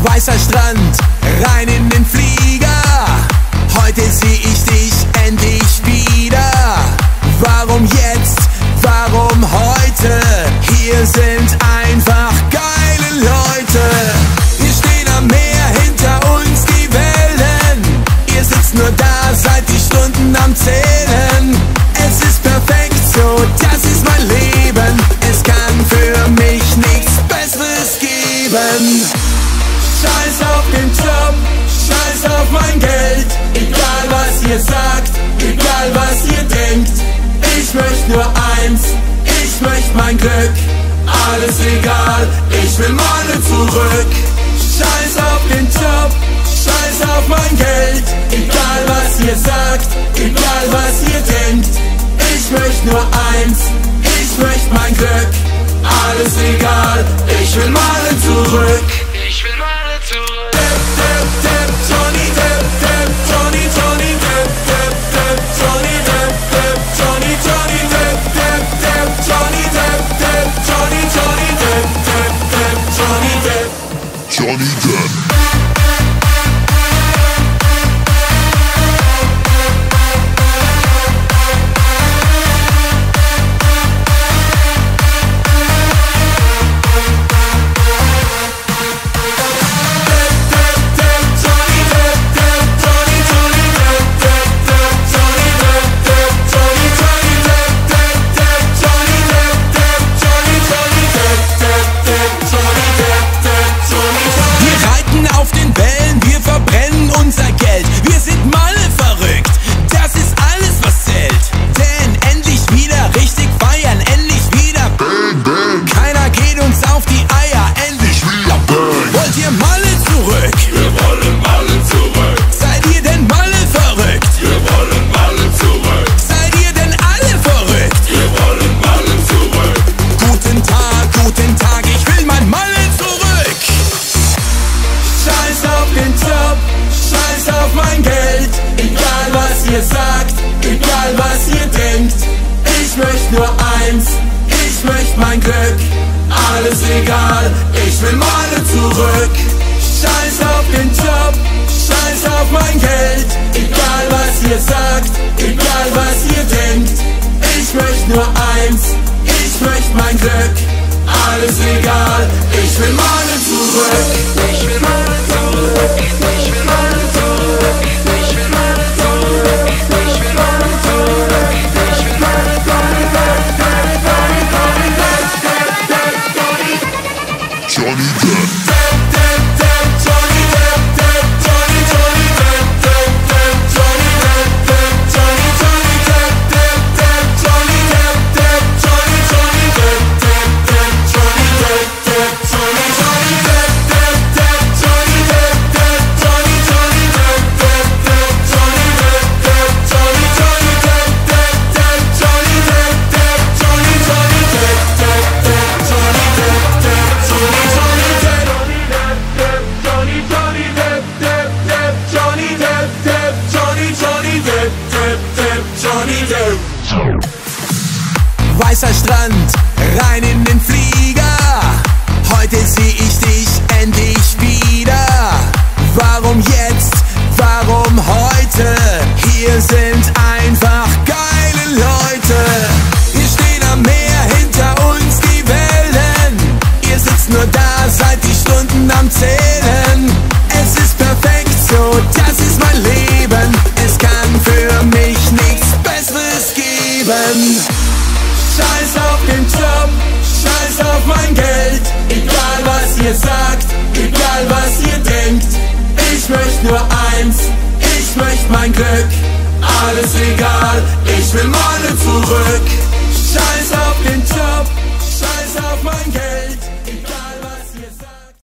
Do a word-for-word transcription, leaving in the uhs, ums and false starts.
Weißer Strand, rein in den Flieger. Heute seh ich dich endlich wieder. Warum jetzt? Warum heute? Hier sind einfach geile Leute. Wir stehen am Meer, hinter uns die Wellen. Ihr sitzt nur da, seid die Stunden am Zählen. Es ist perfekt so, das ist mein Leben. Es kann für mich nichts Besseres geben. Scheiß auf den Job, scheiß auf mein Geld. Egal was ihr sagt, egal was ihr denkt. Ich möchte nur eins, ich möchte mein Glück. Alles egal, ich will meine zurück. Scheiß auf den Job, scheiß auf mein Geld. Egal was ihr sagt, egal was ihr denkt. Ich möchte nur eins, ich möchte mein Glück. Alles egal, ich will meine zurück. Ich will meine zurück. Depp, Depp, Depp, Johnny Depp, Depp, Johnny, Johnny Depp, Depp, Depp, Johnny Depp, Depp, Johnny, Johnny Depp, Depp, Depp, Johnny Depp, Depp, Johnny, Johnny Depp, Depp, Depp, Johnny Depp, Johnny Depp. Sagt, egal was ihr denkt. Ich möchte nur eins, ich möchte mein Glück. Alles egal, ich will meine zurück. Scheiß auf den Job, scheiß auf mein Geld. Egal was ihr sagt, egal was ihr denkt. Ich möchte nur eins, ich möchte mein Glück. Alles egal, ich will meine zurück. Ich will meine zurück. Ich will meine zurück. Ich will meine zurück. Ich will meine zurück. Ich will meine zurück. Johnny Depp. Depp, Depp, Depp, Johnny Depp, Depp, Johnny, Johnny Depp, Depp, Depp, Johnny Depp, Depp, Johnny, Johnny Depp, Depp, Depp, Johnny Depp, Depp, Johnny, Johnny Depp, Depp, Depp, Johnny Depp, Depp, Johnny, Johnny Depp, Depp, Depp, Johnny Depp, Depp, Johnny, Johnny Depp, Depp, Depp, Johnny Depp, Depp, Johnny, Johnny Depp, Depp, Depp, Johnny Depp, Depp, Johnny, Johnny Depp, Depp, Depp, Johnny Depp, Depp, Johnny, Johnny Depp, Johnny, Johnny Depp, Depp, Depp, Johnny Depp, Depp, Johnny, Johnny Depp, Depp, Depp, Johnny Depp. Weißer Strand, rein in den Flieger. Heute seh ich dich endlich wieder. Warum jetzt? Warum heute? Hier sind einfach geile Leute. Wir stehen am Meer, hinter uns die Wellen. Ihr sitzt nur da, seid die Stunden am Zählen. Es ist perfekt so, das ist mein Leben. Es kann für mich nichts Besseres geben. Scheiß auf den Job, scheiß auf mein Geld. Egal was ihr sagt, egal was ihr denkt. Ich möchte nur eins, ich möchte mein Glück. Alles egal, ich will meine zurück. Scheiß auf den Job, scheiß auf mein Geld.